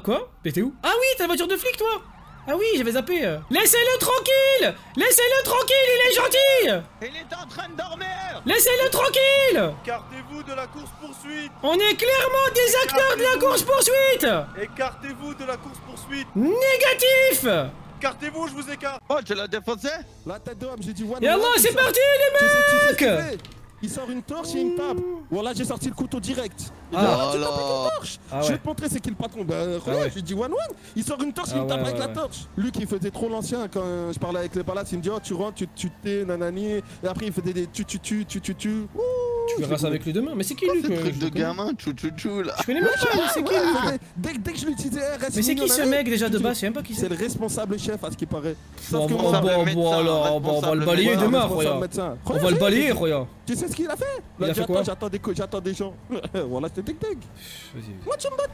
quoi? Mais t'es où? Ah oui, t'as la voiture de flic, toi? Ah oui, j'avais zappé. Laissez-le tranquille! Laissez-le tranquille, il est gentil! Il est en train de dormir! Laissez-le tranquille! Écartez-vous de la course-poursuite! On est clairement des acteurs de la course-poursuite! Écartez-vous de la course-poursuite! Négatif! Écartez-vous, je vous écarte! Oh, tu l'as défoncé? La tête d'homme, j'ai dit one. Et Allah, c'est parti, les mecs! Il sort une torche et une table. Voilà, j'ai sorti le couteau direct. Il Ah. dit, voilà, tu tapes avec une torche. Ah Je ouais. vais te montrer c'est qui le patron. Bah, regarde, ouais. je lui dis one. Il sort une torche et il me tape avec la torche. Lui qui faisait trop l'ancien quand je parlais avec les palaces, il me dit, oh, tu rentres, tu t'es, nanani. Et après, il faisait des tu. Tu verras ça avec lui demain. Mais c'est qui, Luc? Ce truc de gamin, chou là. Je connais même pas, mais c'est qui, Luc? Dès que je lui disais, reste Mais c'est qui mignon, ce nanani, mec déjà de tu base? dis, Je sais même pas qui c'est c'est. le responsable chef, à ce qui paraît. Bon, Sauf que bon, moi, alors, on va le balayer demain, regarde. On va le balayer, regarde. Tu sais ce qu'il a fait? Il a fait quoi? J'attends des gens. Voilà, c'était deg. Vas-y. Moi, tu me battes.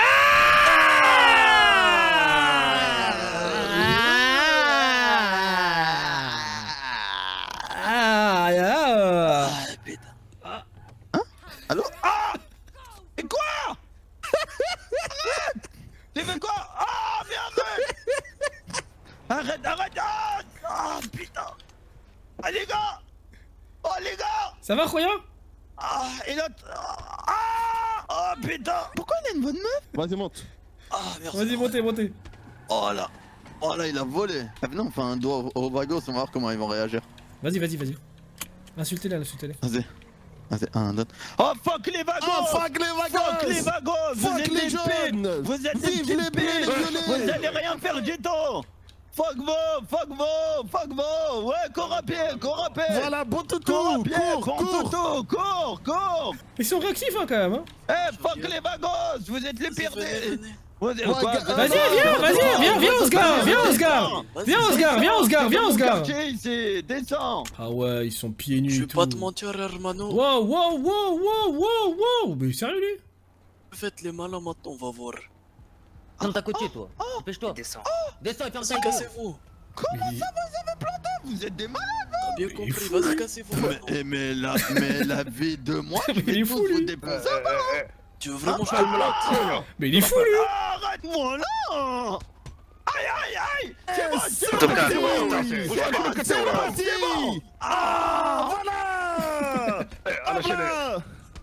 Ah, Putain. Hein? Allô? Ah! Et quoi? Arrête! Tu fais quoi? Ah, merde! Arrête! Ah, putain! Ah, les gars! Oh, les gars! ça va, Roya? Ah, et l'autre... Ah! Oh, putain! Pourquoi il a une bonne meuf? Vas-y, monte. Ah, merci. Vas-y, montez. Oh là! Oh là, il a volé! Ah, venez, on fait un doigt au Vagos, on va voir comment ils vont réagir. Vas-y. Insultez-les. Vas-y, un, deux. Oh, fuck les Vagos! Oh, fuck les Vagos! Fuck les Vagos! Vous Fuck êtes les des jeunes! putes! Vous êtes des Vive les bleus, les violets! Vous allez rien faire du tout! Fuck vous! Ouais, cours à pied! Voilà, bon toutou! Cours à pied! Cours! Cours! Ils sont réactifs, hein, quand même. Hein. Eh, fuck les Vagos! Vous êtes les pires des... Vas-y, viens, Oscar. Quartier ici, descends! Ah ouais, ils sont pieds nus. Je vais et tout. pas te mentir, hermano. Wow. Mais sérieux, lui? Faites les malins maintenant, on va voir. Ferme ta côtier, toi. Dépêche-toi. Descends. Descends et ferme ta gueule. Cassez-vous. Comment ça vous avez planté? Vous êtes des malades! T'as bien compris, vas-y, cassez-vous. Mais la vie de moi, je Mais il est vais fou, tous vous lui. défoncer! Tu veux vraiment que je te plante? Mais il est fou, lui. Arrête-moi là! Aïe! C'est bon, c'est En tout cas, Vas-y! Ah! Voilà!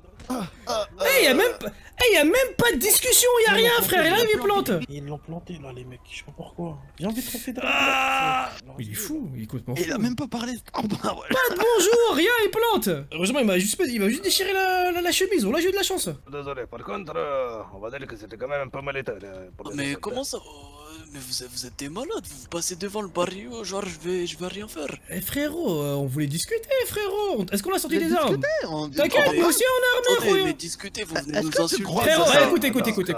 Eh, y'a même pas de discussion, y'a rien, frère. Et là, il plante. Ils l'ont planté là, les mecs, je sais pas pourquoi. J'ai envie de tromper de Mais il est fou, il est complètement fou. Il a même pas parlé. Oh, bah, ouais. Pas de bonjour, rien, il plante. Heureusement, il m'a juste déchiré la chemise. Oh là, j'ai eu de la chance. Désolé, par contre, on va dire que c'était quand même un peu mal état. Mais comment ça? Mais vous êtes des malades, vous passez devant le barrio, genre je vais rien faire. Eh frérot, on voulait discuter, frérot. Est-ce qu'on a sorti des armes? On dit- T'inquiète, mais- nous aussi on est armés, Attendez, frérot. mais discutez, vous venez Est-ce nous que tu insulter. crois Frérot, ça? écoute.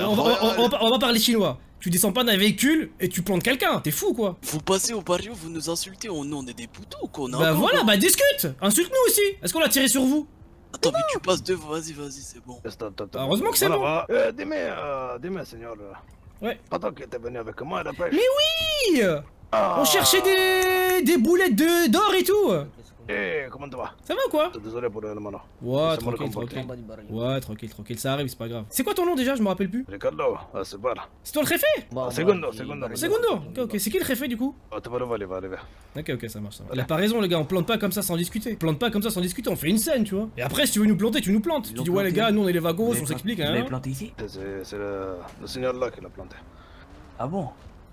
On va parler chinois. Tu descends pas d'un véhicule et tu plantes quelqu'un. T'es fou, quoi. Vous passez au barrio, vous nous insultez, nous on est des poutous quoi. On a Bah un peu, voilà, quoi. bah discute. Insulte-nous aussi. Est-ce qu'on a tiré sur vous? Attends, mais tu passes devant, vas-y, c'est bon. Heureusement que c'est bon. Dis-moi, Seigneur. Ouais. Pendant que t'es venu avec moi à la pêche. Mais oui. On cherchait des boulettes d'or et tout. Eh, comment tu vas? Ça va ou quoi? Désolé pour le nom. Ouais, C'est moi le tranquille. Ouais, tranquille, ça arrive, c'est pas grave. C'est quoi ton nom déjà? Je me rappelle plus. Ricardo, c'est bon. C'est toi le réfé? Segundo. Segundo. Ok. C'est qui le réfé du coup? Tu vas le arriver. Ok, ça marche. Il a pas raison, les gars, on plante pas comme ça sans discuter. On fait une scène, tu vois. Et après, si tu veux nous planter, tu nous plantes. Tu dis, ouais, les gars, nous on est les vagos, on s'explique, Vous l'avez hein. planté ici? C'est le seigneur là qui l'a planté. Ah bon?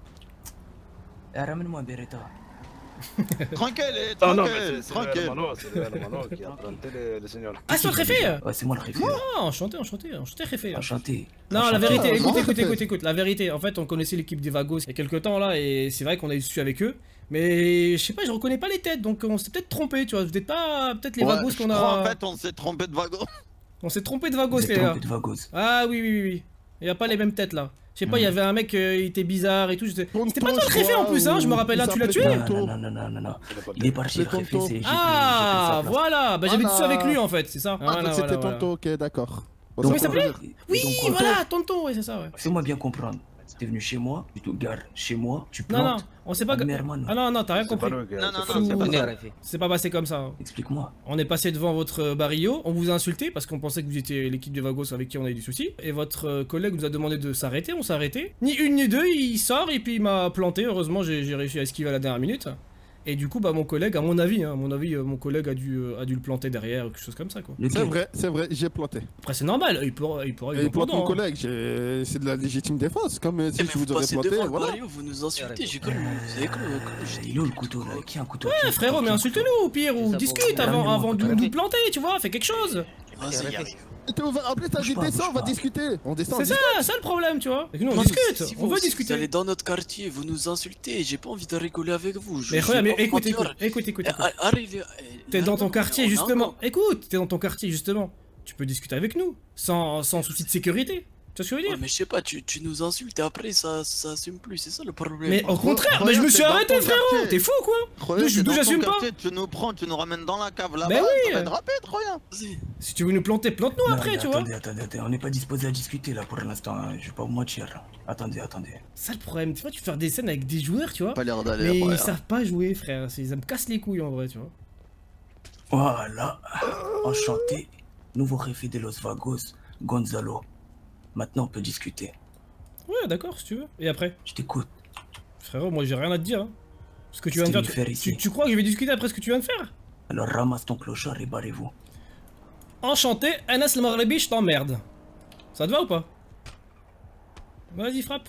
Ramène-moi un Beretta. Tranquille, Ah non, mais tranquille, c'est tranquille. Hermano qui a planté le seigneur. Ah, c'est toi le réfé? Ouais, c'est moi le réfé. Ah, enchanté, réfé. Enchanté. Non, la vérité, Enchanté. écoute, la vérité, en fait, on connaissait l'équipe des Vagos il y a quelques temps là, et c'est vrai qu'on a eu su avec eux, mais je sais pas, je reconnais pas les têtes, donc on s'est peut-être trompé, tu vois, vous êtes pas peut-être les Ouais, Vagos je qu'on crois, a. en fait, on s'est trompé de wagon. On s'est trompé de Vagos, Vous les êtes gars. trompé de Vagos. Ah oui, il y a pas les mêmes têtes là. Je sais pas, il y avait un mec, il était bizarre et tout. C'était pas toi le réfé en plus, hein, je me rappelle là, tu l'as tué? Non. Il est parti, le réfé, c'est... Ah, voilà, bah j'avais tout ça avec lui en fait, c'est ça. Voilà, C'était voilà. Tonto, ok, d'accord. Comment il s'appelait? Donc, Oui, donc, voilà, tonton, ouais, c'est ça, ouais. fais-moi bien comprendre. T'es venu chez moi, tu te gares chez moi, tu Non, non, plantes. on s'est pas. Hermano. Ah non, non, t'as rien C'est pas compris. nous, gars. Non, non, c'est non, pas c'est nous. pas On est ça. arrêté. C'est pas passé comme ça. Hein. Explique-moi. On est passé devant votre barrio, on vous a insulté parce qu'on pensait que vous étiez l'équipe de Vagos avec qui on a eu des soucis. Et votre collègue nous a demandé de s'arrêter, on s'est arrêté. Ni une ni deux, il sort et puis il m'a planté. Heureusement, j'ai réussi à esquiver à la dernière minute. Et du coup, bah mon collègue, à mon avis, mon collègue a dû le planter derrière, quelque chose comme ça quoi. C'est vrai, j'ai planté. Après c'est normal, il pourra Et plante mon collègue, c'est de la légitime défense, comme si je vous aurais planté, voilà. Barrio, vous nous insultez, j'ai cru. Vous savez quoi Il est où le couteau là? Qui a un couteau? Ouais frérot, mais insulte-nous au pire, ou ça, discute pour- avant de Ok. nous planter, tu vois, fais quelque chose. Vas-y, arrive. Après, t'as dit descends, on va discuter. On descend. C'est ça le problème, tu vois. Et que nous on Non, discute, si on veut vous discuter. allez dans notre quartier, vous nous insultez, j'ai pas envie de rigoler avec vous. Mais regarde, mais écoute. T'es dans ton quartier justement. Écoute, t'es dans ton quartier justement. Tu peux discuter avec nous, sans souci de sécurité. Tu vois ce que je veux Ouais, dire? mais je sais pas, tu nous insultes et après ça assume plus, c'est ça le problème. Mais au contraire, Regarde, mais je me t'es suis dans arrêté ton frérot. quartier. T'es fou quoi? Regarde, D'où t'es dans ton j'assume pas. quartier, tu nous prends, tu nous ramènes dans la cave là-bas. Ben oui. Ça va être rapide, regarde. Vas-y. Si tu veux nous planter, plante-nous Non, après, mais tu vois. attendez, on n'est pas disposé à discuter là pour l'instant, hein. Je vais pas vous mentir. Attendez. Ça le problème, tu vois, tu fais faire des scènes avec des joueurs, tu vois. Pas l'air d'aller. Mais ils regarde. savent pas jouer, frère. Ça me casse les couilles en vrai, tu vois. Voilà. Enchanté. Nouveau réfé de Los Vagos, Gonzalo. Maintenant on peut discuter. Ouais, d'accord, si tu veux. Et après? Je t'écoute. Frérot, moi j'ai rien à te dire. Hein. Ce que tu viens de Qu'est-ce faire, qu'il veut faire ici tu crois que je vais discuter après ce que tu viens de faire? Alors ramasse ton clochard et barrez-vous. Enchanté, Anas le Maghrebi, je t'emmerde. Ça te va ou pas? Vas-y, frappe.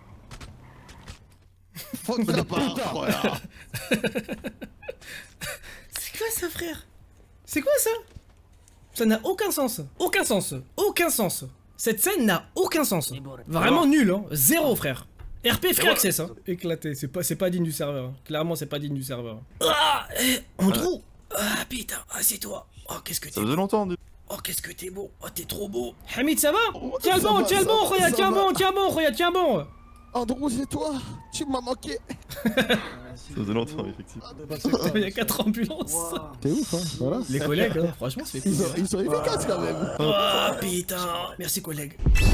Faut que ça parte, regarde. C'est quoi ça, frère? C'est quoi ça? Ça n'a aucun sens. Aucun sens. Aucun sens. Cette scène n'a aucun sens. Vraiment nul, hein. Zéro, frère. RP free access, hein. Éclaté. C'est pas digne du serveur. Hein. Clairement, c'est pas digne du serveur. Ah, Andrew. Ah, putain. Ah, c'est toi. Oh, qu'est-ce que t'es. Ça faisait longtemps, Oh, qu'est-ce que t'es beau. Oh, t'es trop beau. Hamid, ça va? Tiens le bon, Roya, tiens bon, Roya, tiens bon. Andrew, c'est toi. Tu m'as manqué. Ça faisait longtemps, effectivement. Il y a 4 ambulances. T'es ouf, hein. Voilà. Les collègues, hein. Franchement, c'est cool. Ils sont efficaces quand même. Oh putain, merci collègue.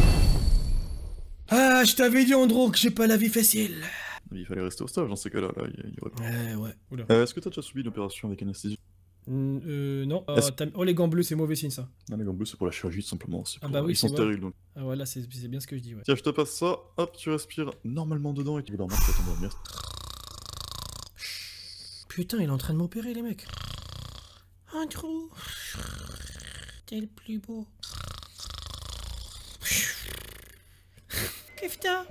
Ah, je t'avais dit Andro que j'ai pas la vie facile. Il fallait rester au stage dans ces cas-là. Il y aurait... Ouais. Oula. Est-ce que t'as déjà subi une opération avec anesthésie? Non. Est-ce- Oh, les gants bleus, c'est mauvais signe ça. Non, les gants bleus, c'est pour la chirurgie, tout simplement. C'est Ah pour- bah oui, Ils sont c'est vrai. stériles, donc. Ah voilà, c'est bien ce que je dis, ouais. Tiens, je te passe ça. Hop, tu respires normalement dedans et tu vas dormir, tu vas t'endormir. Putain, il est en train de m'opérer, les mecs. Andrew, t'es le plus beau. Kefta.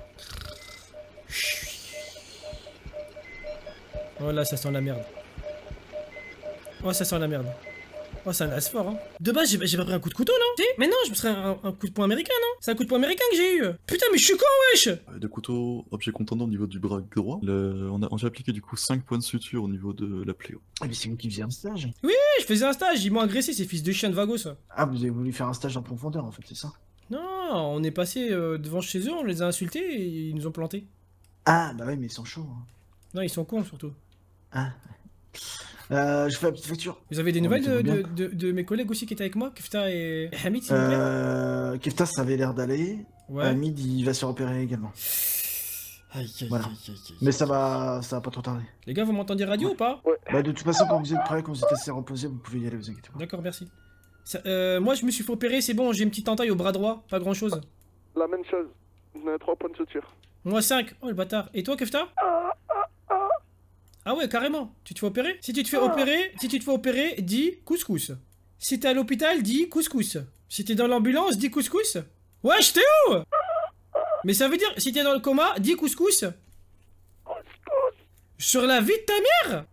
Oh là, ça sent la merde. Oh, ça sent la merde. Oh, ça laisse fort, hein. De base, j'ai pas pris un coup de couteau, non? Si? Mais non, je me serais un coup de poing américain, non? C'est un coup de poing américain que j'ai eu. Putain, mais je suis con, wesh! De couteau, objet contendant au niveau du bras droit. On a appliqué du coup 5 points de suture au niveau de la plaie. Ah, mais c'est vous qui faisiez un stage. Je faisais un stage, ils m'ont agressé, ces fils de chiens de Vagos. Ah, vous avez voulu faire un stage en profondeur en fait, c'est ça? Non, on est passé devant chez eux, on les a insultés et ils nous ont plantés. Ah, bah ouais, mais ils sont chauds. Hein. Non, ils sont cons surtout. Ah. Je fais la petite facture. Vous avez des Oh, nouvelles mettez-vous bien. de mes collègues aussi qui étaient avec moi, Kefta et Hamid, s'il vous plaît? Keftas, ça avait l'air d'aller. Ouais. Hamid, il va se repérer également. Aïe, aïe, Voilà. aïe, aïe, aïe. Mais ça va pas trop tarder. Les gars, vous m'entendez radio ou pas? Bah, de toute façon, quand vous êtes prêts, quand vous êtes assez reposés, vous pouvez y aller, vous inquiétez pas. D'accord, merci. Moi, je me suis fait opérer, c'est bon, j'ai une petite entaille au bras droit, pas grand chose. La même chose. On a 3 points de suture. Moi 5. Oh le bâtard. Et toi, Kefta? Ah ouais, carrément. Tu te fais opérer? Si tu te fais opérer, dis couscous. Si t'es à l'hôpital, dis couscous. Si t'es dans l'ambulance, dis couscous. Wesh, t'es où? Mais ça veut dire, si t'es dans le coma, dis couscous. Sur la vie de ta mère?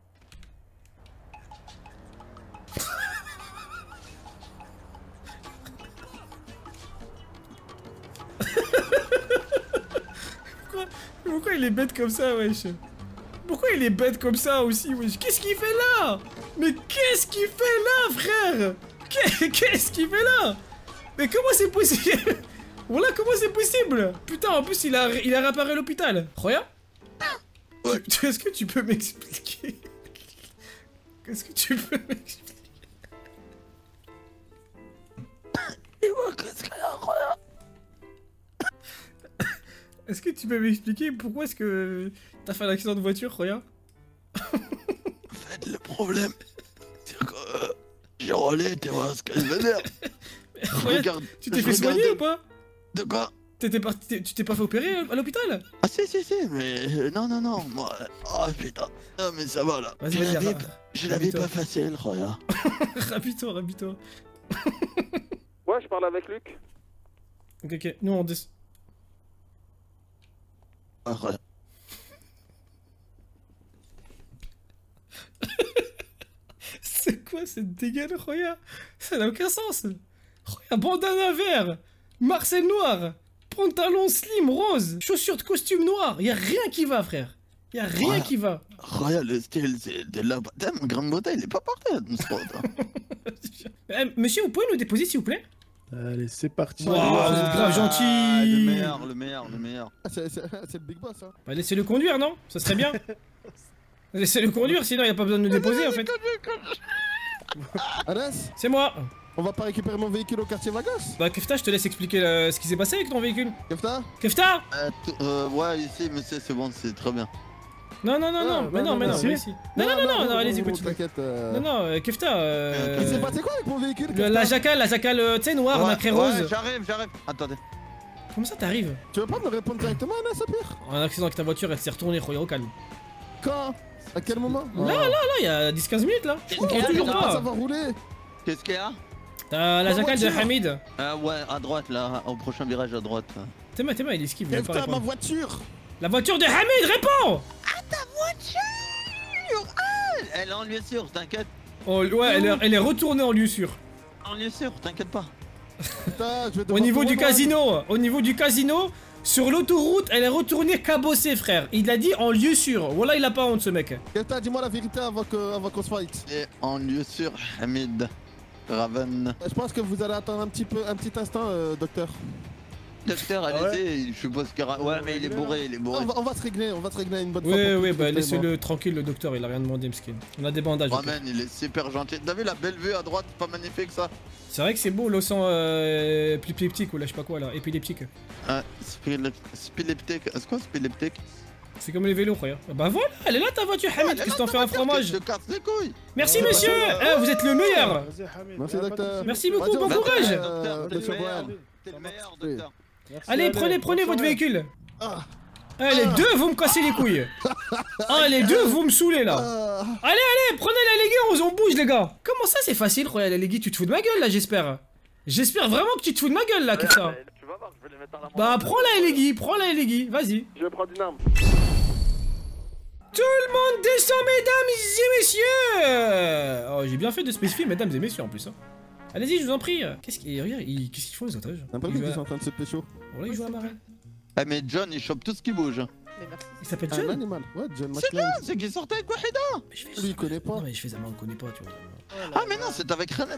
Pourquoi il est bête comme ça, wesh? Pourquoi il est bête comme ça aussi, wesh? Qu'est-ce qu'il fait là? Mais qu'est-ce qu'il fait là, frère? Qu'est-ce qu'il fait là? Mais comment c'est possible? Voilà, comment c'est possible? Putain, en plus, il a réparé l'hôpital. Regarde. Est-ce que tu peux m'expliquer? Est-ce que tu peux m'expliquer? Est-ce que tu peux m'expliquer pourquoi est-ce que t'as fait un accident de voiture, Roya? En fait, le problème, c'est que j'ai roulé, tu vois ce que je veux dire. Roya, Regarde, tu t'es je fait soigner regardais- ou pas? De quoi? Tu t'es pas fait opérer à l'hôpital? Ah si, mais non, moi... Oh putain, non mais ça va là. Vas-y, Je vas-y, l'avais- ra- Je l'avais rabis-toi. pas facile, Roya. Rapide-toi, rapide-toi. Ouais, je parle avec Luc. Ok, nous on descend. Ah, Roya. C'est quoi cette dégaine, Roya? Ça n'a aucun sens. Roya, bandana vert, Marcel noir, pantalon slim rose, chaussures de costume noir. Y'a rien qui va, frère. Y'a rien Ouais. qui va. Roya, le style, c'est de la... Putain, mon grain de beauté, il est pas parfait, dans ce spot. Monsieur, vous pouvez nous déposer, s'il vous plaît? Allez, c'est parti. Wow, vous êtes grave gentil. Le meilleur. Ah, c'est le big boss, hein. Bah, laissez-le conduire, non? Ça serait bien. Laissez-le conduire, sinon y a pas besoin de nous déposer, en fait. Anas, C'est moi. on va pas récupérer mon véhicule au quartier Vagos? Bah, Kefta, je te laisse expliquer ce qui s'est passé avec ton véhicule. Kefta? Kefta! Ouais, ici, monsieur, c'est bon, c'est très bien. Non, Ah, mais non, si. mais ici. Non, allez-y, continue. T'inquiète. Non, Kefta, Il s'est passé quoi avec mon véhicule? la jackale, tu sais, noire, nacré rose. Ouais, j'arrive. Attendez. Comment ça t'arrives? Tu veux pas me répondre directement, Anas, au pire? Un accident avec ta voiture, elle s'est retournée, Roya, au calme. Quand? À quel moment? Là, il y a 10-15 minutes, là. Je Qu'est-ce qu'il y a, comprends toujours On va pas. savoir rouler. Qu'est-ce qu'il y a? T'as la Ma jackale de voiture. Hamid. Ouais, à droite, là, au prochain virage à droite. Théma, il esquive, il vient pas Kefta, ma répondre. voiture! La voiture de Hamid, réponds! Elle est en lieu sûr, t'inquiète. Oh, ouais, elle est retournée en lieu sûr. En lieu sûr, t'inquiète pas. Putain, je vais Au devoir niveau te du rejoindre. casino, sur l'autoroute, elle est retournée cabossée, frère. Il l'a dit en lieu sûr. Voilà, il a pas honte, ce mec. Kefta, dis-moi la vérité avant qu'on se fight. Et en lieu sûr, Hamid. Raven. Je pense que vous allez attendre un petit instant, docteur. Docteur, allez-y, je suppose qu'il y aura... Ouais, mais il est bourré. On va se régler une bonne fois. Ouais, pour ouais, tous, bah Kefta et laissez-le tranquille, le docteur, il a rien demandé, Mskin. On a des bandages. ok. Raven, il est super gentil. T'as vu la belle vue à droite, pas magnifique ça? C'est vrai que c'est beau, l'océan épileptique ou là, je sais pas quoi là, épileptique. Ah, spileptique. Est-ce quoi spileptique? C'est comme les vélos, frère. Bah voilà, elle est là ta voiture, Hamid, qu'est-ce que t'en fais un fromage? Je te casse les couilles. Merci, monsieur! Vous êtes le meilleur! Vas-y, Hamid. Merci, y a pas de docteur. souci. Merci beaucoup, bon Vas-y, on courage! va- T'es Monsieur le meilleur. Boel. T'es le meilleur, docteur. Merci, Allez, prenez bonne votre soirée. véhicule! Ah. Les deux, vous me cassez les couilles! Ah, les deux, vous me saoulez là! Ah. Allez, prenez la Légui, on bouge les gars! Comment ça c'est facile, Royal la Légui? Tu te fous de ma gueule là, j'espère! J'espère vraiment que tu te fous de ma gueule là, que ça! Tu vas voir, je vais les mettre en amont. Bah, prends la Légui, vas-y! Je vais prendre une arme. Tout le monde descend, mesdames et messieurs! Oh, j'ai bien fait de spécifier, mesdames et messieurs en plus. Hein. Allez-y, je vous en prie. Qu'est-ce qu'ils font les otages? T'as pas vu qu'ils sont en train de se pécho? Voilà, ils jouent à marelle. Ah, mais John, il chope tout ce qui bouge. Il s'appelle Un John? animal. Ouais, John C'est McClane. C'est qu'il sortait avec Wahida. Mais je fais- Lui, il connaît pas. Non, mais je fais ça, on connaît pas, tu vois. Ah, mais non, c'est avec René.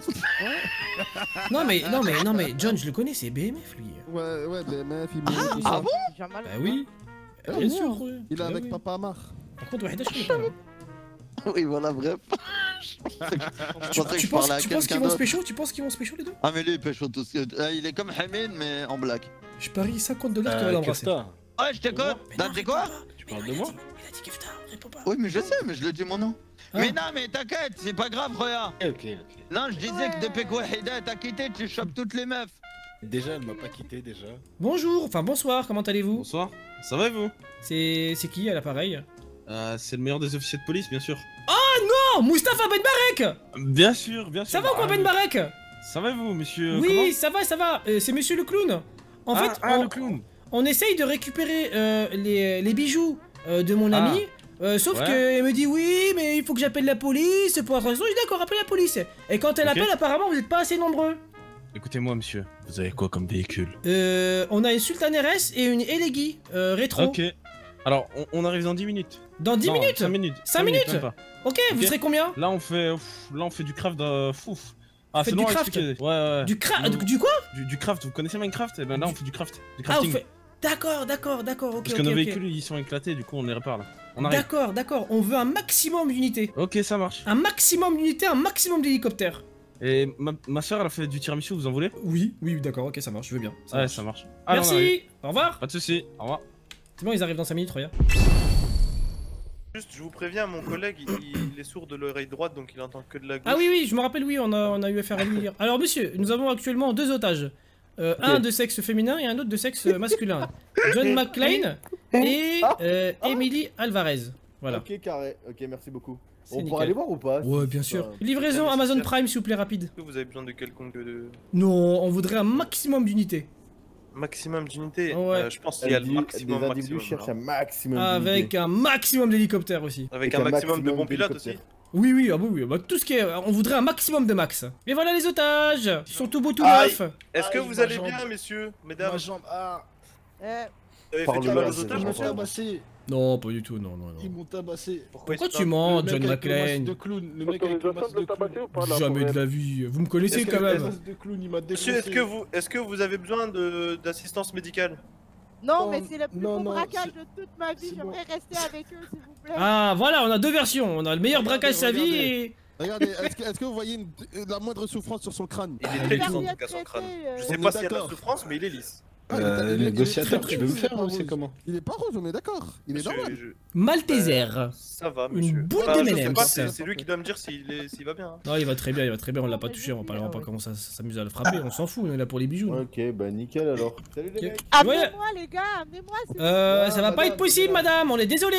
Non, mais John, je le connais, c'est BMF lui. Ouais, BMF, il tout Ah ça. bon? Bah oui. Ah, Bien bon. sûr, ouais. Il est Bah avec oui. Papa Amar. Par contre, Wahida, je connais pas. Oui, voilà, bref. Je pensais que Tu je penses parlais à qu'ils quelqu'un vont se d'autre. pécho? Tu penses qu'ils vont se pécho les deux? Ah, mais lui, il pêche tout ce que... Il est comme Hamid, mais en black. Je parie $50 qu'il va l'embrasser. Kefta, Ouais, je t'écoute. Mais T'as non, dit quoi? réponds pas. tu Mais parles non, de moi? Il a dit Kefta, réponds pas. Oui, mais je sais, mais je le dis mon nom. Hein? Mais non, mais t'inquiète, c'est pas grave, regarde. Ok. Non, je disais que depuis que Wahida t'a quitté, tu chopes toutes les meufs. Déjà, elle m'a pas quitté déjà. Bonjour, enfin bonsoir, comment allez-vous? Bonsoir, ça va et vous? C'est qui à l'appareil? C'est le meilleur des officiers de police, bien sûr. Oh, Mustapha Ben Barek! Bien sûr, bien sûr. Ça va ou quoi Ben Barek? Ça va et vous, monsieur? Oui, ça va, c'est monsieur le clown. En fait, le clown. on essaye de récupérer les bijoux de mon ami. Sauf Ouais. qu'elle me dit oui, mais il faut que j'appelle la police pour attention. Je dis d'accord, appelle la police. Et quand elle Ok. appelle, apparemment, vous n'êtes pas assez nombreux. Écoutez-moi, monsieur. Vous avez quoi comme véhicule? On a une Sultan RS et une Elegui rétro. Ok. Alors, on arrive dans 10 minutes. Dans 10 Non, minutes 5 minutes. 5 minutes même pas. Ok, vous Ok. serez combien? Là, on fait du craft fouf. Ah, Faites c'est du long à craft expliquer. Ouais. Du quoi? Du craft, vous connaissez Minecraft? Eh ben là, on fait du craft. Du Ah, vous crafting. faites... D'accord, ok, Parce que ok, nos ok. véhicules, ils sont éclatés, du coup, on les répare là. On arrive. D'accord, on veut un maximum d'unités. Ok, ça marche. Un maximum d'unités, un maximum d'hélicoptères. Et ma soeur, elle a fait du tiramisu, vous en voulez? Oui, d'accord, ok, ça marche, je veux bien. Ouais, ça marche. Allez, on arrive. Merci, au revoir. Pas de soucis. Au revoir. C'est bon, ils arrivent dans 5 minutes, regarde. Juste, je vous préviens, mon collègue, il est sourd de l'oreille droite, donc il entend que de la gauche. Ah oui, oui, je me rappelle, oui, on a eu affaire à lui hier. Alors, monsieur, nous avons actuellement 2 otages. Un de sexe féminin et un autre de sexe masculin. John McClane et Emily Alvarez. Voilà. Ok, carré. Ok, merci beaucoup. C'est On nickel. pourra aller voir ou pas? Ouais, bien sûr. Livraison Amazon Prime, s'il vous plaît, rapide. Est-ce que vous avez besoin de quelconque Non, on voudrait un maximum d'unités. maximum d'unités? Ouais. Je pense qu'il y a le maximum. Des individus cherchent un maximum Avec d'unités. un maximum d'hélicoptères aussi. Avec un maximum de bons pilotes aussi. Oui, oui, ah oui, oui. Bah, tout ce qui est. On voudrait un maximum de max. Et voilà les otages. Ils sont tout beaux, tout Aïe. neufs. Est-ce que Aïe, vous ma allez jambe. bien, messieurs, mesdames? Ma jambe, ah. Vous avez fait du mal aux otages, Ils m'ont mon frère? tabassé. Non, pas du tout, non, non, Ils non. m'ont tabassé. Pourquoi tu mens, John Le McClane? mec avec le masque de clown. Jamais de la vie. Vous me connaissez Est-ce que- quand Le même. masque de clown, il m'a Monsieur, défoncé. est-ce que vous avez besoin d'assistance médicale? Non, mais c'est le plus non, beau non, braquage c'est- de toute ma vie. c'est J'aimerais rester avec eux, s'il vous plaît. Ah, voilà, on a 2 versions. On a le meilleur Regardez, braquage de sa vie regardez. et. Regardez, est-ce que vous voyez la moindre souffrance sur son crâne? Il est Ah, très du lisse en tout. tout cas son crâne. Je On sais est pas s'il y a de la d'accord. souffrance, mais il est lisse. Négociateur, très tu veux me rouge, faire il est pas ou c'est rouge. comment? Il est pas rouge, on est d'accord. Il est Monsieur, normal. Malteser. Ça va, Une monsieur. boule Enfin, je sais d'M&M's. pas, c'est lui qui doit me dire s'il va bien. hein. Non, il va très bien, on l'a pas touché, on va pas commencer à s'amuser à le frapper, on s'en fout, on est là pour les bijoux. nous. Ok, bah nickel alors. Salut les mecs. Amenez-moi, les gars, amenez-moi. s'il vous plaît. Ça va pas être possible, madame, on est désolé.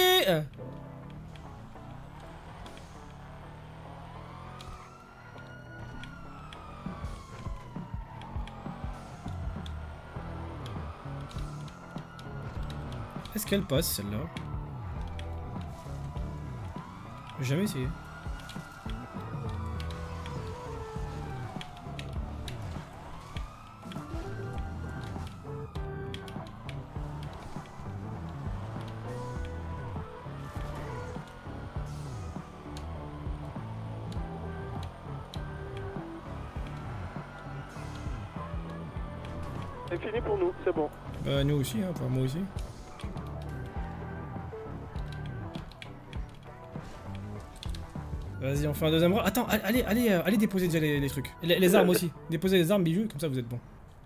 Est-ce qu'elle passe celle-là? J'ai jamais essayé. C'est fini pour nous, c'est bon. Bah nous aussi, hein, enfin moi aussi. Vas-y, on fait un deuxième round. Attends, allez déposer déjà les trucs. Les armes aussi. Déposez les armes, bijoux, comme ça vous êtes bon.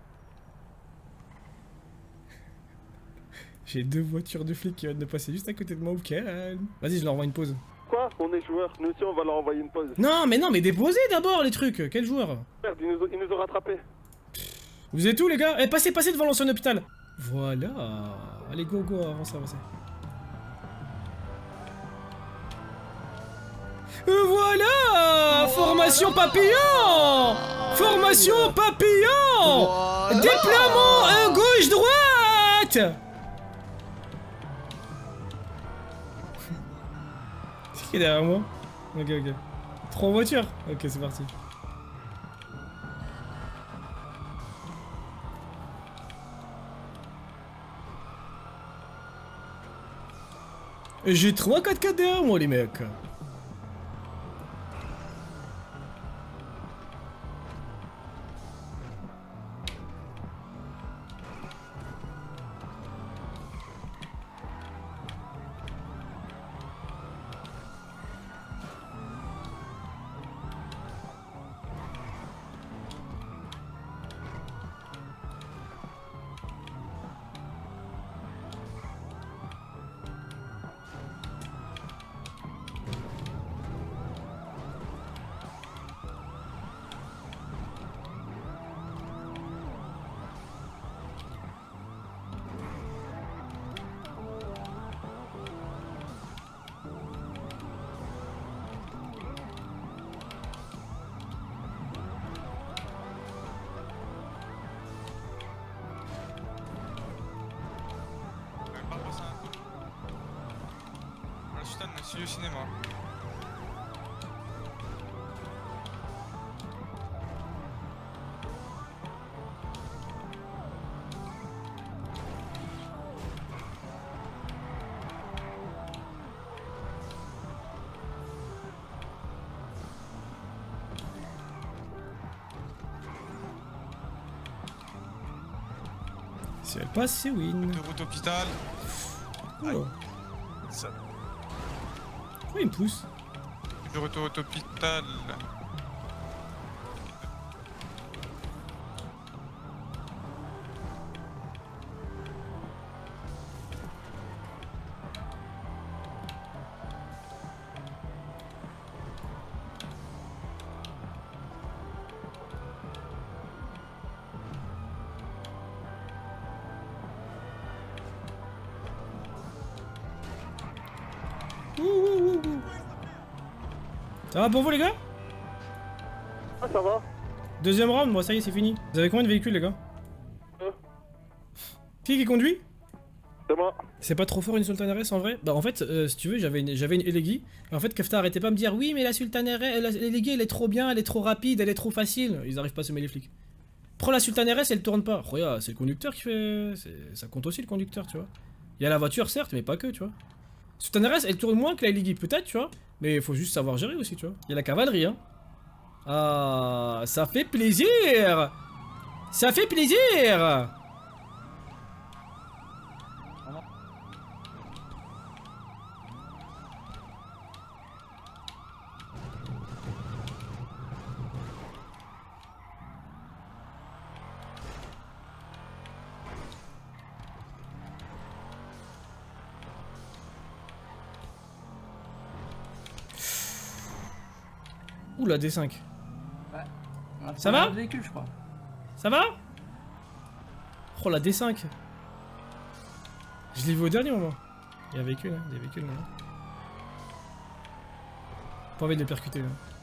J'ai 2 voitures de flics qui viennent de passer juste à côté de moi au calme. Vas-y, je leur envoie une pause. Quoi? On est joueurs, nous aussi on va leur envoyer une pause. Non, mais déposez d'abord les trucs. Quel joueur? Merde, ils nous ont rattrapés. Vous êtes où les gars? Eh, passez devant l'ancien hôpital. Voilà. Allez, go, avancez. Voilà! Formation papillon! Formation papillon! Déploiement à gauche-droite! C'est qui est derrière moi? Ok. 3 voitures? Ok, c'est parti. J'ai 3 4x4 derrière moi, les mecs. See you cinéma. Si elle passe, c'est win. De route hôpital. Oh. Ça. Pourquoi il me pousse? De retour au hôpital. Ça va pour vous les gars? Ah, ça va. Deuxième round, moi ça y est, c'est fini. Vous avez combien de véhicules les gars? Qui conduit? C'est moi. C'est pas trop fort une Sultan RS en vrai? Bah en fait, si tu veux, j'avais une Elegi. Et en fait, Kefta arrêtait pas de me dire oui, mais la Sultan RS, l'Elegi elle est trop bien, elle est trop rapide, elle est trop facile. Ils arrivent pas à semer les flics. Prends la Sultan RS, elle tourne pas. Regarde, c'est le conducteur qui fait. Ça compte aussi le conducteur, tu vois. Il y a la voiture certes, mais pas que, tu vois. Sultan RS, elle tourne moins que la Elegi, peut-être, tu vois. Mais il faut juste savoir gérer aussi, tu vois. Il y a la cavalerie, hein. Ah, ça fait plaisir! Ça fait plaisir! Ouh la D5. Ouais. Ça va? Véhicule, je crois. Ça va? Oh la D5. Je l'ai vu au dernier moment. Il y a un véhicule, hein. Des véhicules, non? Pas envie de les percuter, là.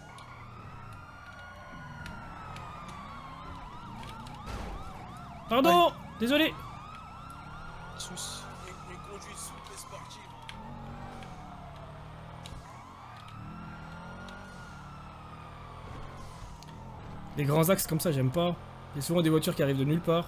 Pardon! Désolé! Les grands axes comme ça, j'aime pas. Il y a souvent des voitures qui arrivent de nulle part.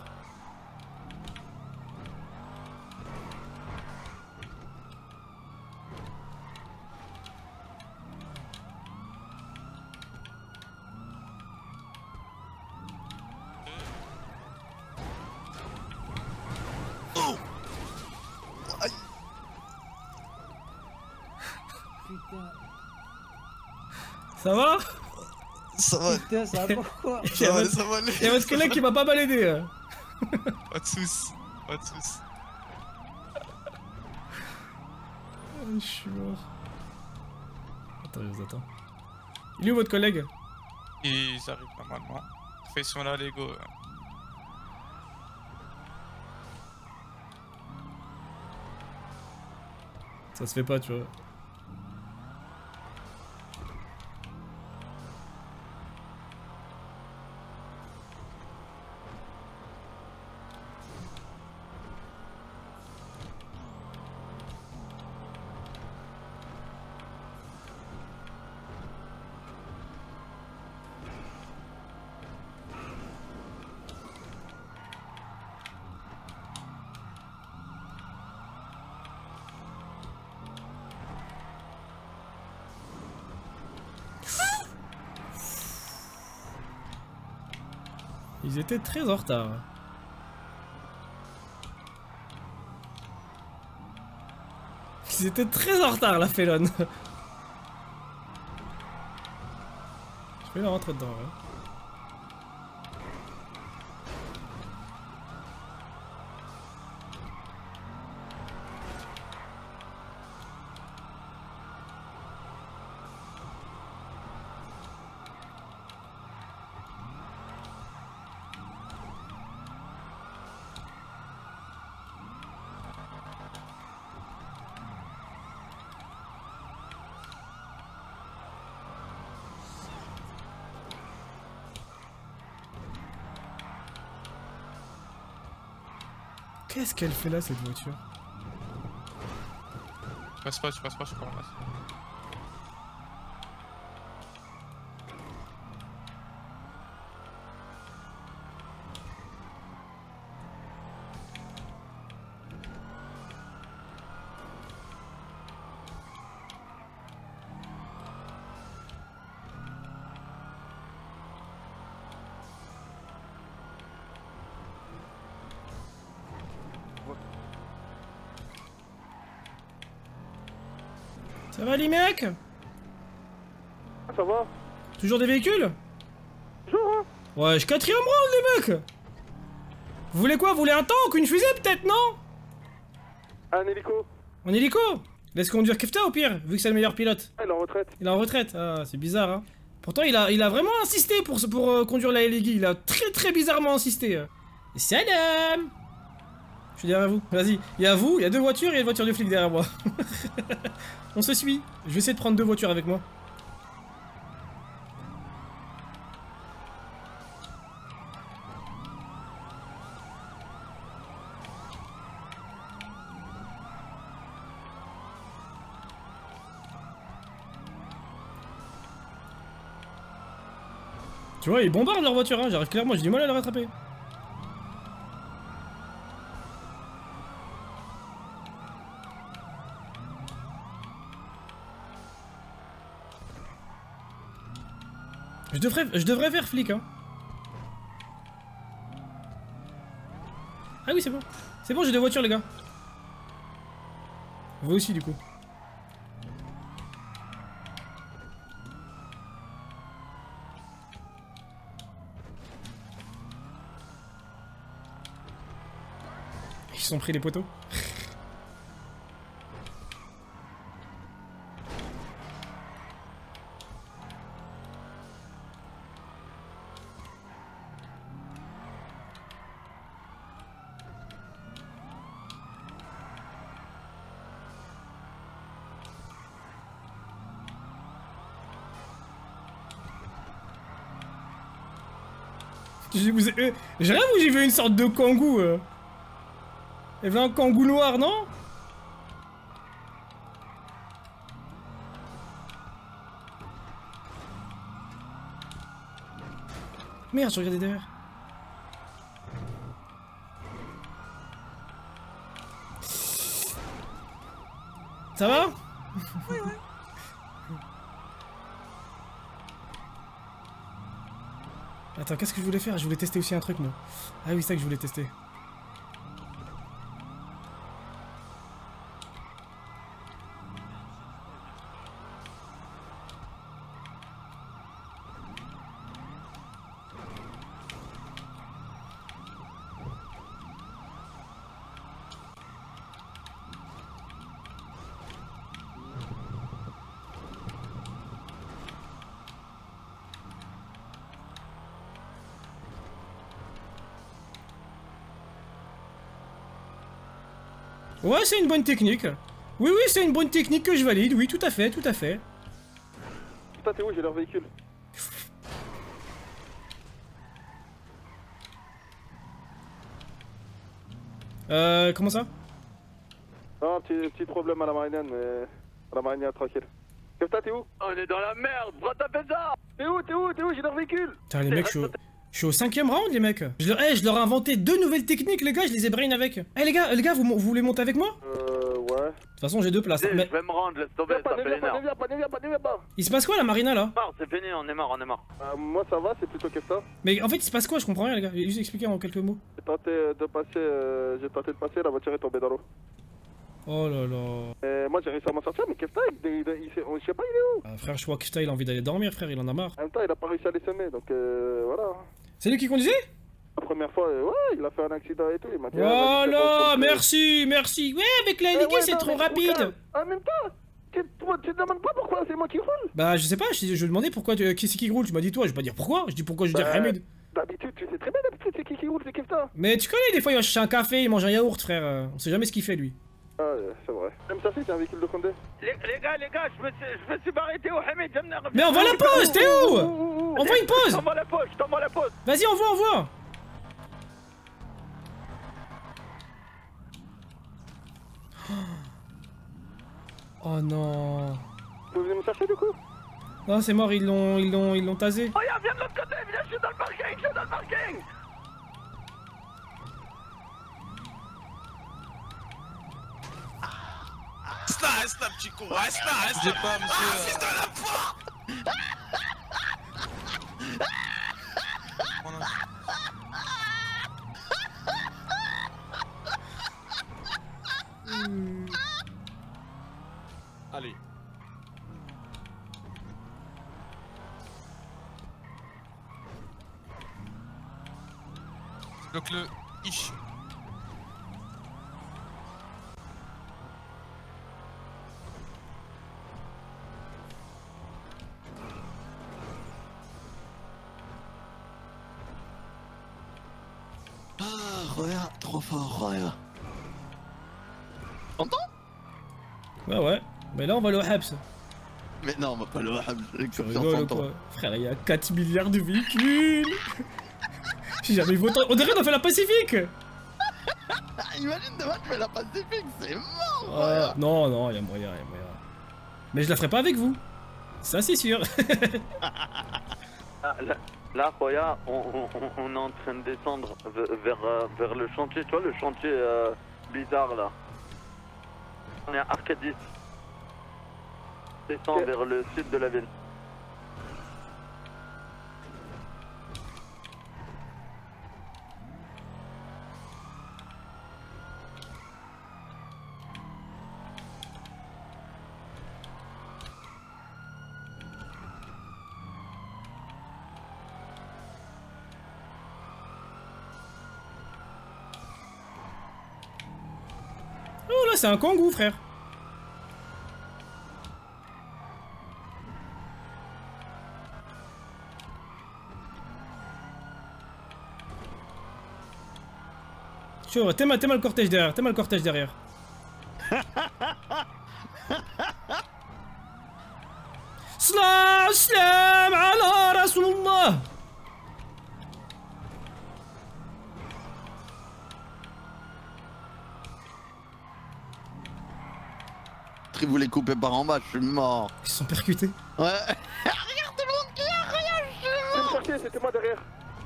Ça va? Ça va. Putain, ça va pourquoi? Ça va aller. Il y a votre collègue qui m'a pas mal aidé. Pas de soucis. Pas de soucis. Je suis mort. Attends, je vous attends. Il est où votre collègue? Ils arrivent normalement. Fais-sur la Lego. Ça se fait pas, tu vois. Ils étaient très en retard. Ils étaient très en retard, la félonne. Je vais la rentrer dedans, ouais. Qu'est-ce qu'elle fait là, cette voiture? Tu passes pas, je crois, là. Ça va les mecs? Ça va? Toujours des véhicules? Toujours, hein? Ouais, je quatrième round les mecs! Vous voulez quoi? Vous voulez un tank ou une fusée peut-être, non? Un hélico. En hélico? Laisse conduire Kefta au pire, vu que c'est le meilleur pilote. Ah, il est en retraite. Il est en retraite, ah c'est bizarre hein. Pourtant il a vraiment insisté pour conduire la Elegi, il a très bizarrement insisté. Salam! Je suis derrière vous, vas-y. Il y a vous, il y a deux voitures et une voiture de flic derrière moi. On se suit. Je vais essayer de prendre deux voitures avec moi. Tu vois, ils bombardent leur voiture, hein. J'arrive clairement, j'ai du mal à les rattraper. Je devrais faire flic, hein. Ah oui, c'est bon. C'est bon, j'ai deux voitures, les gars. Vous aussi, du coup. Ils se sont pris les poteaux. J'ai rêvé où j'ai vu une sorte de kangou. Il y avait un kangou noir, non? Merde, je regardais derrière. Ça va? Oui, ouais. Attends, qu'est-ce que je voulais faire? Je voulais tester aussi un truc, moi. Ah oui, c'est ça que je voulais tester. Ouais, c'est une bonne technique. Oui, oui, c'est une bonne technique que je valide. Oui, tout à fait, tout à fait. Putain, t'es où? J'ai leur véhicule. Comment ça? Non, petit problème à la marinienne, mais... À la marinière, tranquille. Kefta, t'es où? On est dans la merde, prends ta pizza. T'es où? J'ai leur véhicule. Putain, les mecs, je suis au 5ème round, les mecs. Je leur ai inventé 2 nouvelles techniques, les gars, je les ai brain avec. Eh, les gars, vous voulez monter avec moi? Ouais. De toute façon, j'ai 2 places. Je vais me rendre, laisse tomber, ça fait l'énerve. Ne viens pas. Il se passe quoi, la marina, là? C'est fini, on est mort. Moi, ça va, c'est plutôt Kefta. Mais en fait, il se passe quoi? Je comprends rien, les gars. Juste expliquer en quelques mots. J'ai tenté de passer, la voiture est tombée dans l'eau. Oh là là. Moi, j'ai réussi à m'en sortir, mais Kefta, je sais pas, il est où? Ah, frère, je vois que Kefta, il a envie d'aller dormir, frère, il en a marre. En même temps, il a pas réussi à les semer, donc voilà. C'est lui qui conduisait? La première fois, ouais, il a fait un accident et tout, il m'a dit... Oh là, merci. Ouais, avec la LG, c'est trop rapide. En même temps, tu te demandes pas pourquoi c'est moi qui roule? Bah, je sais pas, je demandais pourquoi, qui c'est qui roule, tu m'as dit toi, je vais pas dire pourquoi, je dis pourquoi, je dis Hamid. D'habitude, tu sais très bien d'habitude c'est qui roule, c'est Kefta. Mais tu connais, des fois il va chercher un café, il mange un yaourt, frère, on sait jamais ce qu'il fait lui. Ah, c'est vrai. Même ça, c'est un véhicule de Condé. Les gars, je me suis barré, t'es où, Hamid? Mais envoie la pause, t'es où? Envoie une pause. Je t'envoie la pause. Vas-y, envoie. Oh non. Vous venez me chercher du coup? Non, c'est mort, ils l'ont tasé. Oh, viens de l'autre côté, viens, je suis dans le parking, Reste là, petit con, reste là. J'ai pas, monsieur. Fils de la porte. Allez. Bloque-le. Ish. Regarde, trop fort, regarde. T'entends? Ouais. Mais là, on va aller au Habs. Mais non, on va pas le Habs. Tu rigoles ou quoi? Frère, il y a 4 milliards de véhicules. J'ai jamais vu autant. On dirait qu'on a fait la Pacifique. Imagine demain, tu fais la Pacifique, c'est mort. Non, il y a moyen. Mais je la ferai pas avec vous. Ça, c'est sûr. Là, Roya, on est en train de descendre vers le chantier, tu vois, le chantier bizarre là. On est à Arcadis. Descend vers le sud de la ville. Oh là, c'est un kangou, frère. Chaud, t'es mal le cortège derrière, t'es mal le cortège derrière. Salam ala Rasulullah. Vous les coupez par en bas, je suis mort. Ils se sont percutés. Ouais. Regarde tout le monde qui a rien, je suis mort. C'était moi derrière.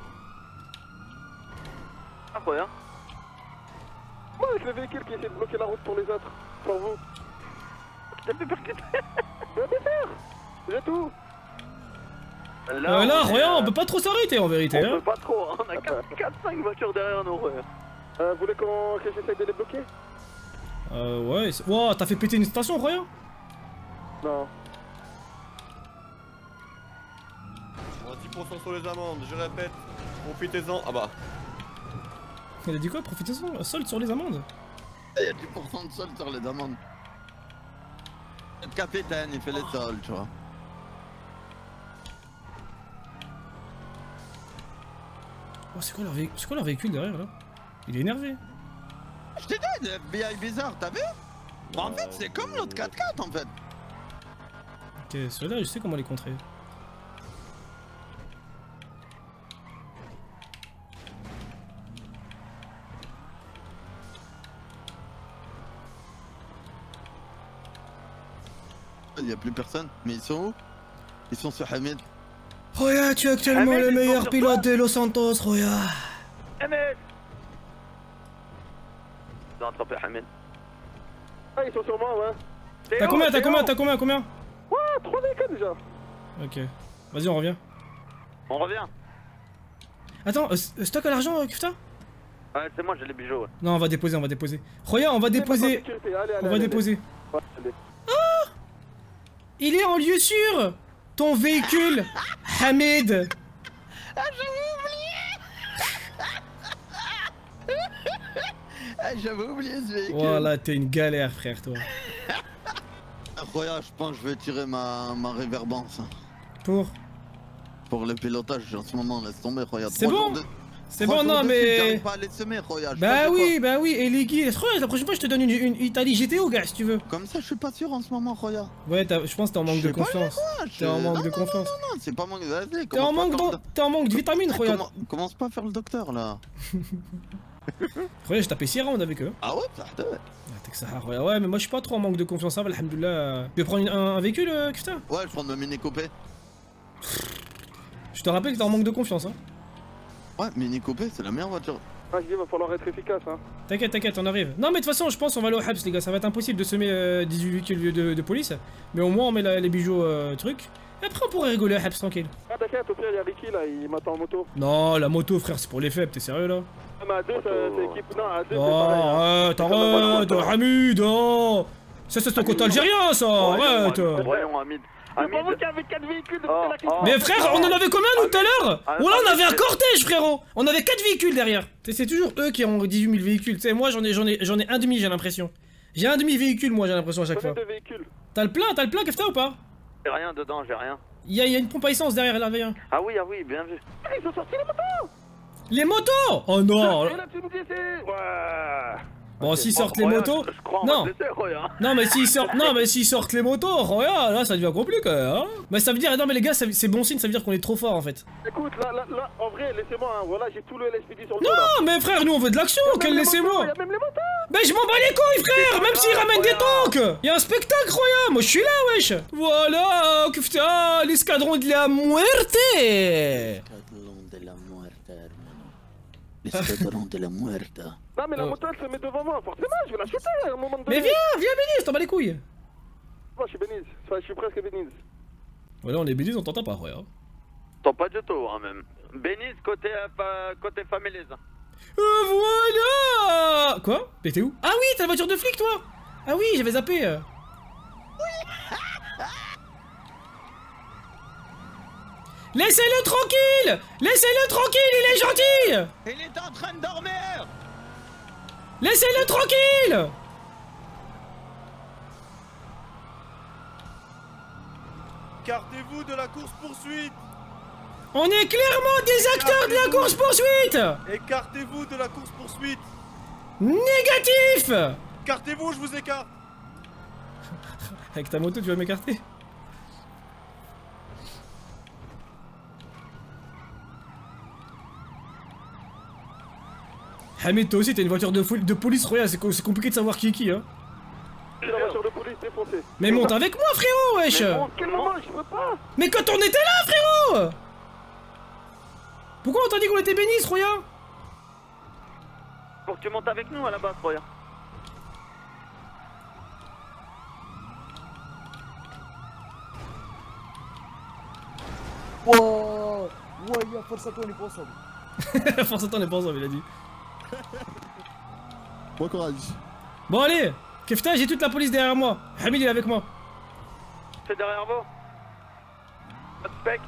Ah, Roya. Moi avec le véhicule qui essaie de bloquer la route pour les autres. Pour vous. T'as fait percuter. Mais bien sûr. J'ai tout. Là, Roya, on peut pas trop s'arrêter en vérité. On hein. peut pas trop, on a 4-5 voitures derrière nous, Roya. Vous voulez que j'essaye de les bloquer? Ouais. Wow, t'as fait péter une station, Roya? Non. On a 10% sur les amendes, je répète. Profitez-en. Ah bah. Il a dit quoi? Profitez-en, solde sur les amendes. Il y a 10% de solde sur les amendes. Le capitaine, il fait les soldes, tu vois. Oh, c'est quoi leur véhicule derrière là? Il est énervé. Je t'ai dit, le FBI bizarre, t'as vu? En fait, c'est comme l'autre 4x4 en fait. Ok, ceux-là, je sais comment les contrer. Il y a plus personne, mais ils sont où? Ils sont sur Hamid. Roya, tu es actuellement le meilleur pilote de Los Santos, Roya. Hamid. Ils ont attrapé Hamid. Ah, ils sont sur moi, ouais. T'as combien? Ouais, 3 véhicules déjà. Ok. Vas-y, on revient. On revient. Attends, stock à l'argent, Kufta? Ouais, c'est moi, j'ai les bijoux, ouais. Non, on va déposer. Roya, on va déposer. Ah! Il est en lieu sûr! Ton véhicule, Hamid! Ah, j'avais oublié ce véhicule. Voilà, t'es une galère, frère, toi. Incroyable, je pense que je vais tirer ma réverbance. Pour le pilotage en ce moment, laisse tomber, regarde. C'est bon? C'est bon, non, mais. J'arrive pas à les semer, regarde. Bah oui, et les guides. La prochaine fois, je te donne une Italie GTO, gars, si tu veux. Comme ça, je suis pas sûr en ce moment, regarde. Ouais, je pense que t'es en manque de confiance. T'es en manque de confiance. Non, c'est pas manque de. T'es en manque de vitamines, regarde. Commence pas à faire le docteur là. Regarde, je tapais 6 rounds avec eux. Ah ouais, ça t'es que ça, ouais, mais moi je suis pas trop en manque de confiance, ça va, alhamdoulilah. Tu veux prendre un véhicule, Kufta? Ouais, je prends ma mini copée. Je te rappelle que t'es en manque de confiance, hein. Ouais, mini copée, c'est la meilleure voiture. Ah, je dis, va falloir être efficace, hein. T'inquiète, on arrive. Non, mais de toute façon, je pense qu'on va aller au Habs, les gars. Ça va être impossible de semer 18 véhicules de police. Mais au moins, on met les bijoux, trucs. Et après, on pourrait rigoler à Habs tranquille. Ah, t'inquiète, au pire, y'a Ricky là, il m'attend en moto. Non, la moto, frère, c'est pour les faibles, t'es sérieux là? Ah, mais à 2, c'est équipe. Non, à 2, c'est oh, pareil. arrête, Hamid, oh. Ça, c'est ton côté algérien, ça, arrête. Voyons, Hamid. C'est pas vous qui avez 4 véhicules depuis la question. Mais frère, on en avait combien nous tout à l'heure? Oh là, on avait un cortège, frérot. On avait 4 véhicules derrière. C'est toujours eux qui ont 18 000 véhicules. Tu sais, moi, j'en ai un demi, j'ai l'impression. J'ai un demi-véhicule, moi, j'ai l'impression à chaque fois. T'as le plein, Kefta, ou pas? J'ai rien dedans, j'ai rien. Il y a une pompe à essence derrière, là, veille. Ah oui, bien vu. Ils ont sorti les motos. Les motos? Oh non. Et là, tu me dis, ouais. Bon, s'ils sortent les motos. Non. Non, mais s'ils sortent les motos, regarde, là ça devient compliqué, hein. Mais ça veut dire, non, mais les gars, c'est bon signe, ça veut dire qu'on est trop fort en fait. Écoute, là, en vrai, laissez-moi, hein, voilà, j'ai tout le LSPD sur le dos. Non, mais frère, nous on veut de l'action, quel laissez-moi. Y'a même les motos. Mais je m'en bats les couilles, frère, même s'ils ramènent des tanks. Y'a un spectacle, Roya, moi je suis là, wesh. Voilà, Kufta, l'escadron de la muerte. L'escadron de la muerte. Non, mais la moto elle se met devant moi, forcément, je vais la shooter à un moment donné. Mais viens, Béniz, t'en bats les couilles. Moi, je suis Béniz, enfin, je suis presque Béniz. Ouais, là, on est Béniz, on t'entend pas, frère. T'en pas du tout, hein, même. Béniz côté families. Voilà. Quoi? Mais t'es où? Ah oui, t'as la voiture de flic, toi. Ah oui, j'avais zappé. Laissez-le tranquille! Laissez-le tranquille, il est gentil! Il est en train de dormir! Laissez-le tranquille! Écartez-vous de la course-poursuite! On est clairement des acteurs de la course-poursuite! Écartez-vous de la course-poursuite! Négatif! Écartez-vous, je vous écarte! Avec ta moto, tu vas m'écarter? Hamid, toi aussi t'as une voiture de police, regarde, c'est compliqué de savoir qui est qui, hein. J'ai la voiture de police défoncée. Mais monte avec moi, frérot, wesh! Mais quel moment, je peux pas! Mais quand on était là, frérot! Pourquoi on t'a dit qu'on était bénis, Roya? Pour que tu montes avec nous à la base, Roya. Wow! Ouais, forza toi, on est pas ensemble. Force attends, on est pas ensemble, il a dit. Bon courage. Bon, allez! Kefta, j'ai toute la police derrière moi. Hamid, il est avec moi. C'est derrière vous. Pas de spec.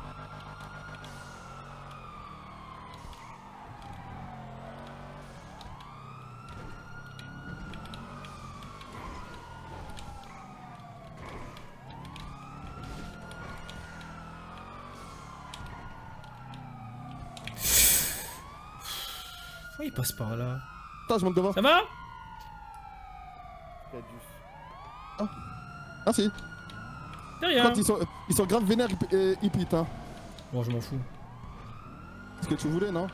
Pourquoi il passe par là? Attends, je monte devant. Ça va? Ah si. De rien. Quand ils sont grave vénères, ils pitent, hein. Bon, je m'en fous. Ce que tu voulais, non?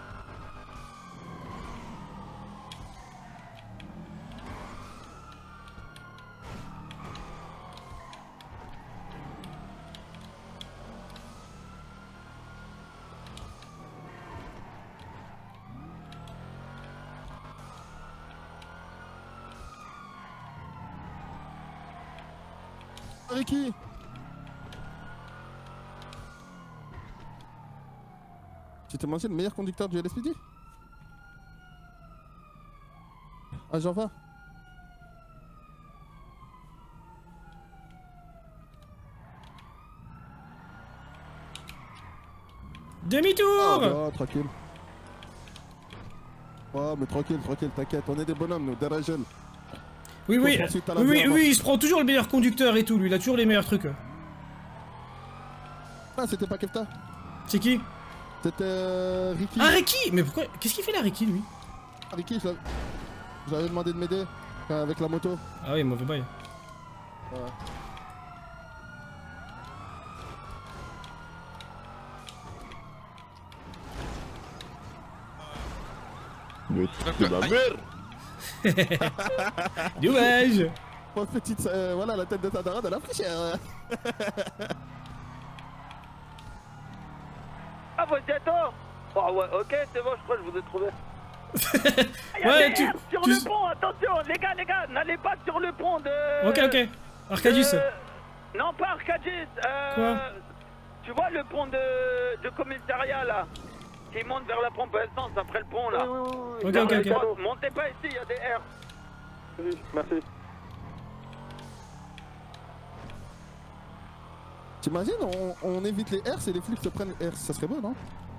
Ricky. Tu t'es mangé le meilleur conducteur du LSPD? Ah, j'en vais. Demi-tour! Oh, tranquille. Oh, mais tranquille, t'inquiète, on est des bonhommes, nous, des jeunes. Oui, il se prend toujours le meilleur conducteur et tout, lui, il a toujours les meilleurs trucs. Ah, c'était pas Kefta. C'est qui? C'était Ricky. Ah, Ricky! Mais pourquoi? Qu'est-ce qu'il fait là, Ricky, lui? Ricky, j'avais demandé de m'aider avec la moto. Ah oui, mauvais bail. Mais c'est ma mère! Dommage! Oh, petite, voilà la tête de ta daronne, elle a pris cher. Ah, vous êtes là? Oh ouais, ok, c'est bon, je crois que je vous ai trouvé. Ouais, sur le pont, attention, les gars, n'allez pas sur le pont de... Ok. Arcadis. Non, pas Arcadis. Quoi? Tu vois le pont du commissariat là, qui monte vers la pompe à essence après le pont là. Ok. Montez pas ici, il y a des airs. Oui, merci. T'imagines, on évite les airs et les flics se prennent les airs, ça serait beau, non?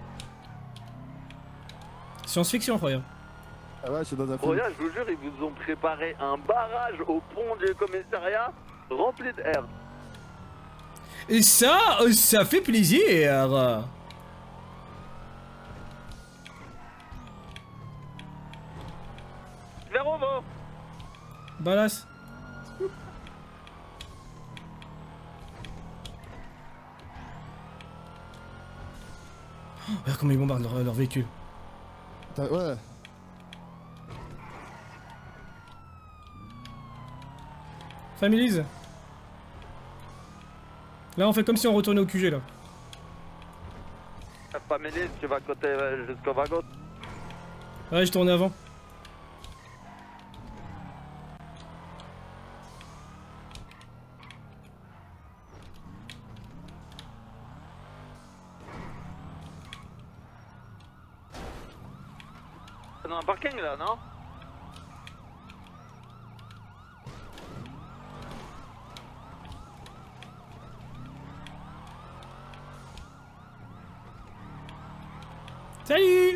Science-fiction, incroyable. Ah ouais, je suis dans un film. Regarde, je vous jure, ils vous ont préparé un barrage au pont du commissariat rempli d'air. Et ça fait plaisir. Vers Ovo. Balas. Oh, regarde comment ils bombardent leur véhicule. Ouais. Families. Là on fait comme si on retournait au QG là. Families, tu vas côté jusqu'au wagon. Ouais, je tournais avant. C'est dans un parking là, non? Salut!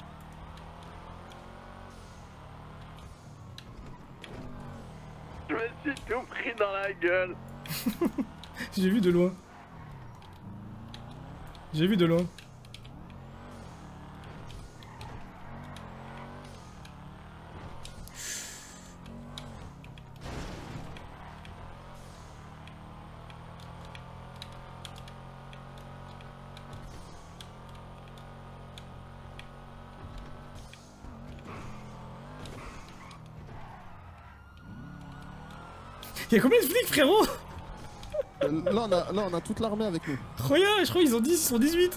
Je me suis tout pris dans la gueule. J'ai vu de loin. J'ai vu de loin. Y'a combien de flics, frérot? Là, on a toute l'armée avec nous. Regarde, je crois qu'ils ont 10, ils sont 18.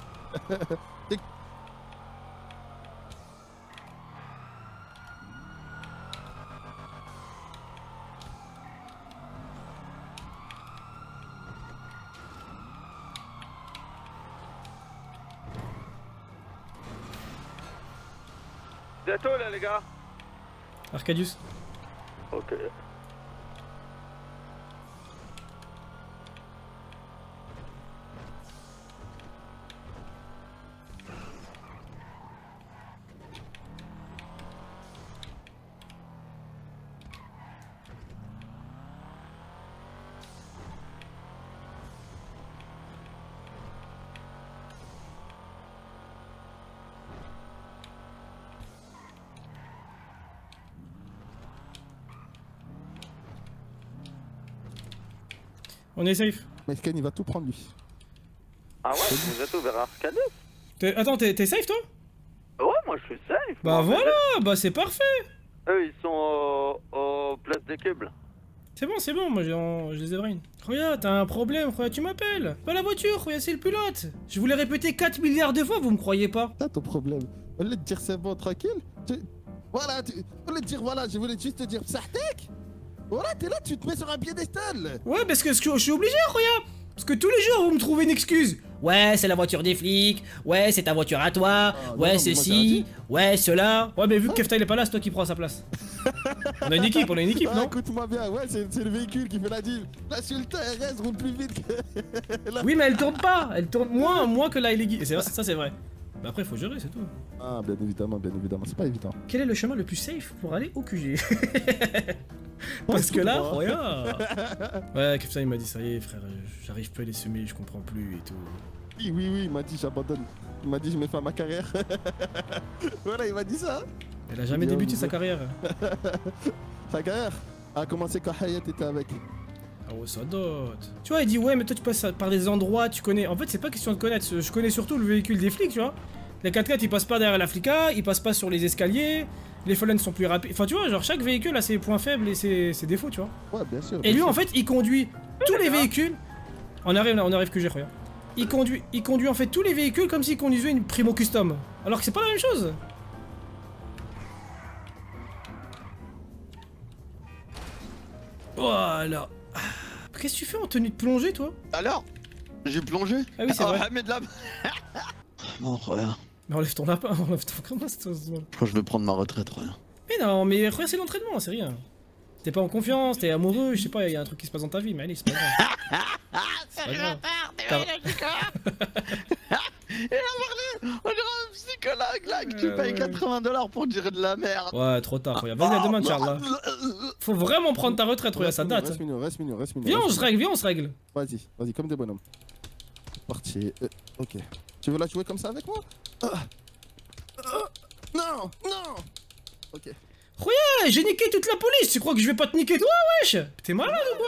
Bientôt là, les gars. Arcadius. Ok. On est safe. Mais Ken il va tout prendre lui. Ah ouais, vous êtes ouvert à Arcadius? Attends, t'es safe toi? Ouais, moi je suis safe. Bah moi, voilà, bah c'est parfait. Eux ils sont au place des câbles. C'est bon, moi je les ai brain. Regarde, t'as un problème, regarde, tu m'appelles. Pas la voiture, regarde, c'est le pilote. Je vous l'ai répété 4 milliards de fois, vous me croyez pas? T'as ton problème. Au lieu de dire c'est bon, tranquille, voilà, au lieu de dire voilà, je voulais juste te dire Psartek. Voilà, t'es là, tu te mets sur un piédestal. Ouais, parce que je suis obligé, regarde. Parce que tous les jours, vous me trouvez une excuse. Ouais, c'est la voiture des flics. Ouais, c'est ta voiture à toi. Ouais, ceci. Ouais, cela. Ouais, mais vu que Kefta il est pas là, c'est toi qui prends sa place. On a une équipe, non? Écoute-moi bien, ouais, c'est le véhicule qui fait la deal. La Sultan RS roule plus vite que... Oui, mais elle tourne pas. Elle tourne moins que la Elegi. Ça, c'est vrai. Mais après, faut gérer, c'est tout. Ah, bien évidemment, c'est pas évident. Quel est le chemin le plus safe pour aller au QG? Parce que là, regarde. Ouais, Kefta il m'a dit ça y est, frère, j'arrive plus à les semer, je comprends plus et tout. Oui, il m'a dit j'abandonne. Il m'a dit je mets fin à ma carrière. Voilà, il m'a dit ça. Elle a jamais débuté sa carrière. Sa carrière a commencé quand Hayat était avec. Ah ouais, ça date. Tu vois, il dit ouais, mais toi tu passes par des endroits, tu connais. En fait, c'est pas question de connaître, je connais surtout le véhicule des flics, tu vois. Les 4x4 ils passent pas derrière la flica, ils passent pas sur les escaliers, les Fallen sont plus rapides. Enfin, tu vois, genre chaque véhicule a ses points faibles et ses défauts, tu vois. Ouais, bien sûr. Et lui, en fait, il conduit tous les véhicules. On arrive là, on arrive que j'ai rien. Il conduit en fait tous les véhicules comme s'il conduisait une Primo Custom. Alors que c'est pas la même chose. Voilà. Qu'est-ce que tu fais en tenue de plongée, toi? Alors, j'ai plongé. Ah oui, c'est vrai. Mais de la... Bon, regarde. Mais enlève ton lapin, enlève ton... Comment c'est toi? Je crois que je vais prendre ma retraite, regarde. Mais non, mais regarde, c'est l'entraînement, c'est rien. T'es pas en confiance, t'es amoureux, je sais pas, il y a un truc qui se passe dans ta vie, mais allez, c'est pas grave. C'est pas grave. Il a parlé. On dirait un psychologue là que tu payes 80$ pour dire de la merde. Ouais, trop tard, regarde. Vas-y, à demain, Charles. Faut vraiment prendre ta retraite, regarde, ça date. Reste mignon. Viens, on se règle. Vas-y, comme des bonhommes. Parti. Ok. Tu veux la jouer comme ça avec moi? Non. Ok. Regarde, j'ai niqué toute la police, tu crois que je vais pas te niquer toi, wesh? T'es malade ou